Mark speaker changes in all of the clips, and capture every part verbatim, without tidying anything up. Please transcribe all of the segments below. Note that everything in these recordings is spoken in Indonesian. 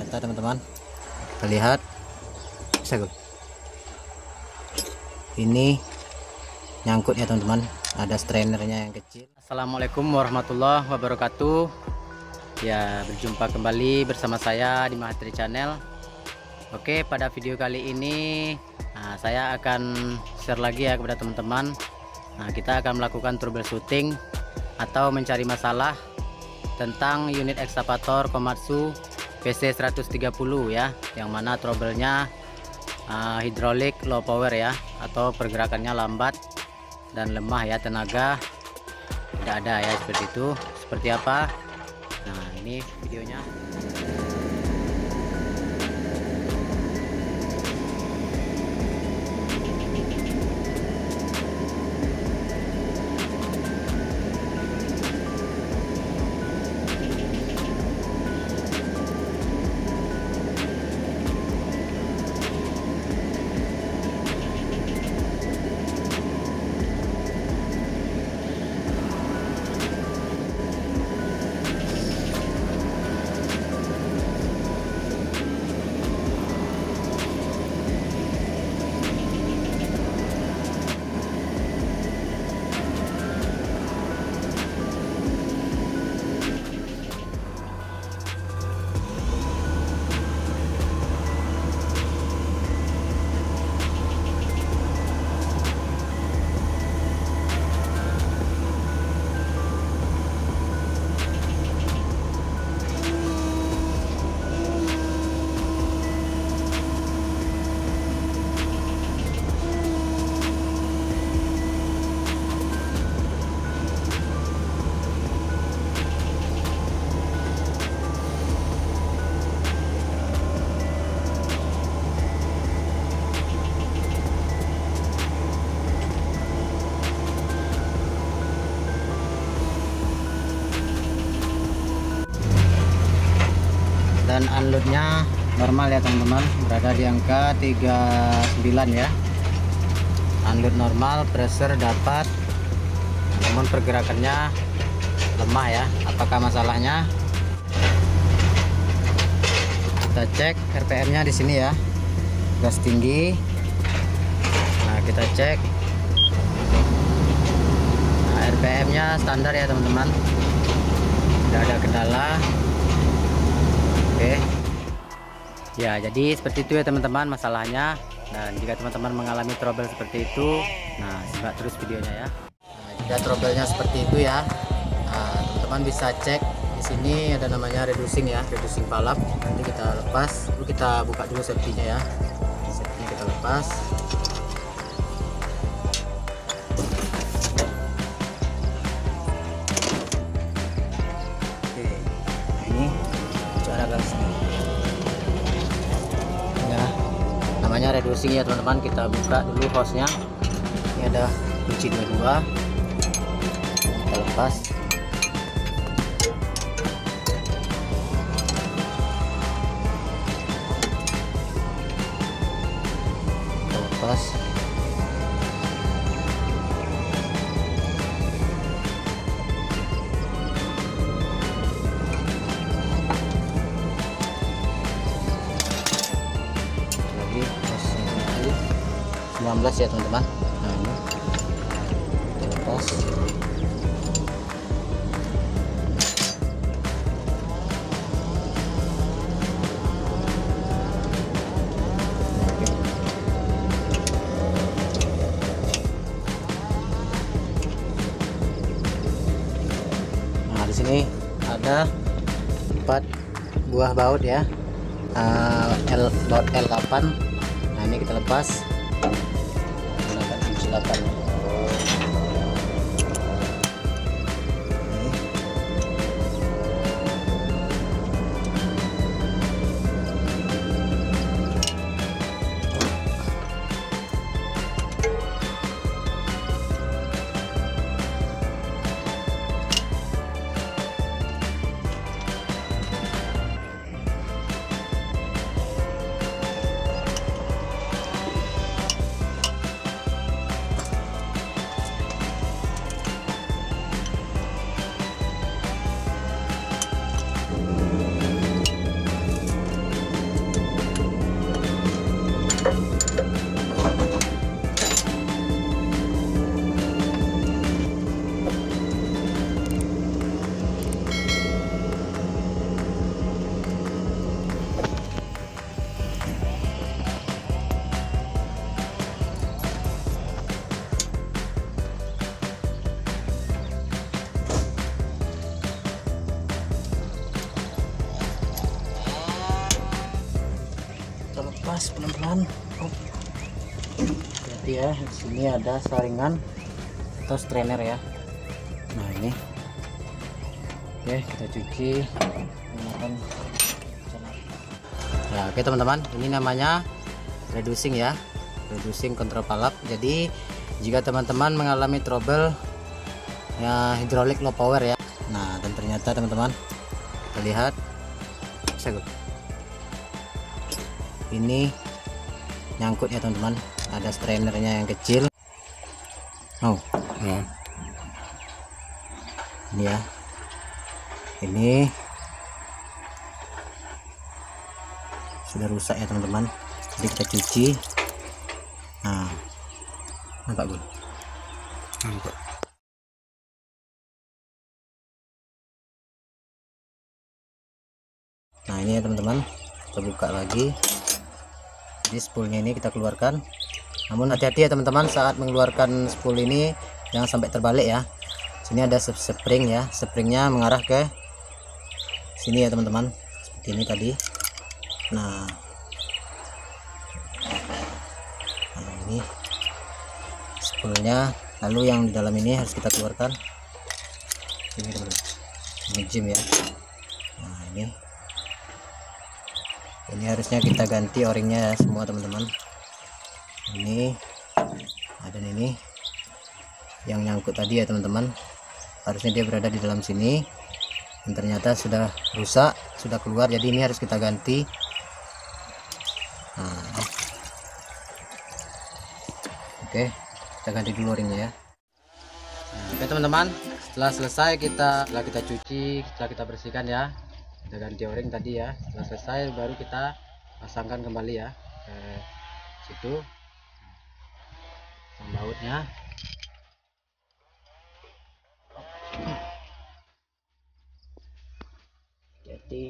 Speaker 1: kita teman-teman. Kita lihat, bisa gue. Ini nyangkut ya teman-teman, ada strainernya yang kecil. Assalamualaikum warahmatullahi wabarakatuh. Ya, berjumpa kembali bersama saya di Mahatri Channel. Oke, pada video kali ini nah, saya akan share lagi ya kepada teman-teman. Nah, kita akan melakukan troubleshooting atau mencari masalah tentang unit ekskavator Komatsu P C seratus tiga puluh ya, yang mana trouble-nya uh, hidrolik low power ya, atau pergerakannya lambat dan lemah ya, tenaga tidak ada ya, seperti itu. Seperti apa? Nah, ini videonya. Dan unloadnya normal ya teman-teman, berada di angka tiga puluh sembilan ya. Unload normal, pressure dapat, namun pergerakannya lemah ya. Apakah masalahnya? Kita cek R P M nya di sini ya, gas tinggi. Nah, kita cek. Nah, R P M nya standar ya teman-teman, tidak ada kendala. Oke ya, jadi seperti itu ya teman-teman masalahnya. Dan jika teman-teman mengalami trouble seperti itu, nah simak terus videonya ya. Nah, jika trouble-nya seperti itu ya, nah, teman-teman bisa cek di sini ada namanya reducing ya, reducing valve. Nanti kita lepas, dulu kita buka dulu safety-nya ya. Safety-nya kita lepas. Oke, ini cara ya, namanya reducing ya teman-teman. Kita buka dulu hose-nya. Ini ada kunci dua-dua, kita lepas. Kita lepas. sembilan belas ya teman-teman. Nah, ini kita lepas. Oke. Nah, di sini ada empat buah baut ya, uh, L, baut L delapan. Nah, ini kita lepas. delapan. lepas pelan-pelan. Oh. Jadi ya di sini ada saringan atau strainer ya. Nah ini, oke kita cuci menggunakan. Ya oke teman-teman, ini namanya reducing ya, reducing control valve. Jadi jika teman-teman mengalami trouble ya hidrolik low power ya, nah dan ternyata teman-teman kita lihat ini nyangkut ya teman-teman, ada strainernya yang kecil. Oh ya, ini ya, ini sudah rusak ya teman-teman. Jadi kita cuci. Nah nampak Gun? Nampak. Nah ini ya teman-teman, kita buka lagi. Jadi spoolnya ini kita keluarkan, namun hati-hati ya teman-teman saat mengeluarkan spool ini, jangan sampai terbalik ya. Sini ada spring ya, springnya mengarah ke sini ya teman-teman, seperti ini tadi. Nah, nah ini spoolnya, lalu yang di dalam ini harus kita keluarkan. Ini teman-teman, ini jam ya. Nah ini ini harusnya kita ganti o-ringnya ya semua teman-teman. Ini ada ini yang nyangkut tadi ya teman-teman, harusnya dia berada di dalam sini dan ternyata sudah rusak, sudah keluar. Jadi ini harus kita ganti. Nah, oke kita ganti dulu ringnya ya. Nah, oke teman-teman, setelah selesai kita setelah kita cuci, setelah kita bersihkan ya, kita ganti o-ring tadi ya. Setelah selesai baru kita pasangkan kembali ya ke situ pasang bautnya. Jadi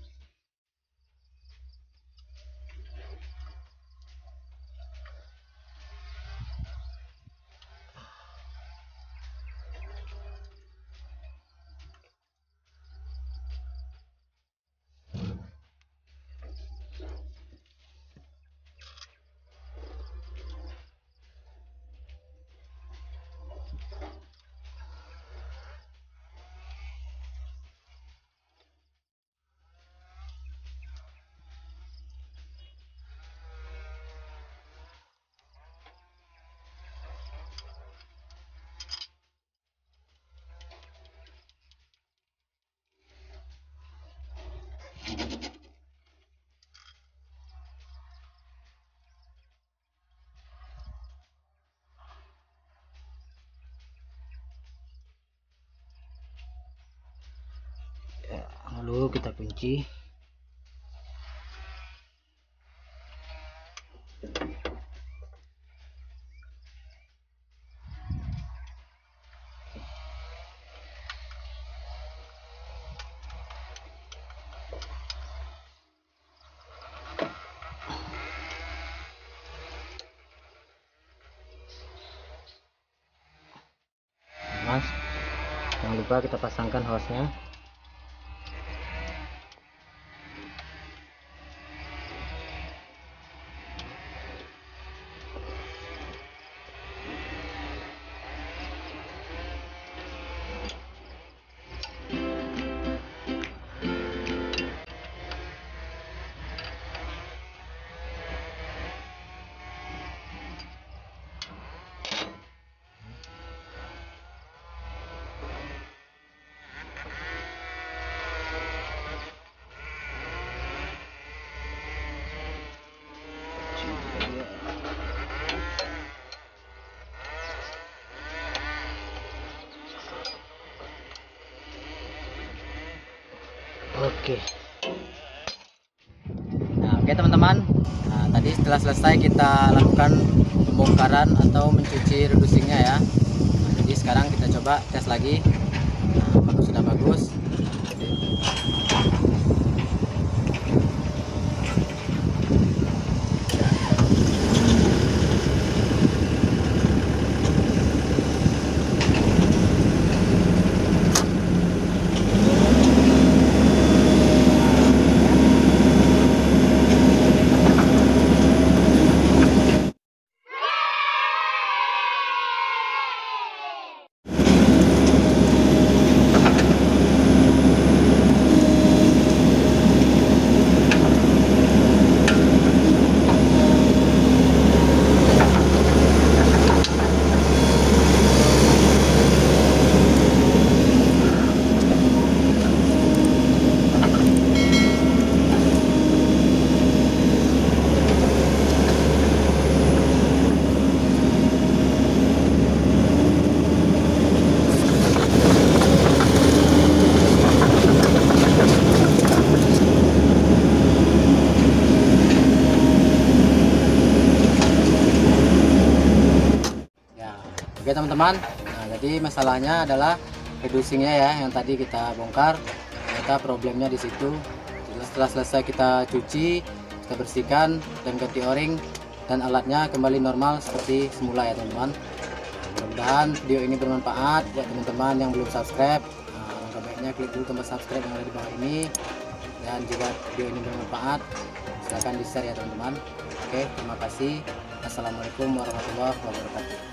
Speaker 1: ya, lalu kita kunci. Mas, jangan lupa kita pasangkan hose-nya. Oke. Nah, oke teman-teman. Nah, tadi setelah selesai kita lakukan pembongkaran atau mencuci reducingnya ya. Nah, jadi sekarang kita coba tes lagi. Nah, bagus, sudah bagus. teman-teman. Nah, jadi masalahnya adalah reducingnya ya, yang tadi kita bongkar. Ternyata problemnya di situ. Setelah selesai kita cuci, kita bersihkan dan ganti o-ring, dan alatnya kembali normal seperti semula ya teman-teman. Mudah-mudahan video ini bermanfaat buat teman-teman yang belum subscribe. Nah, langkah baiknya klik dulu tombol subscribe yang ada di bawah ini, dan jika video ini bermanfaat silahkan di share ya teman-teman. Oke, terima kasih. Assalamualaikum warahmatullahi wabarakatuh.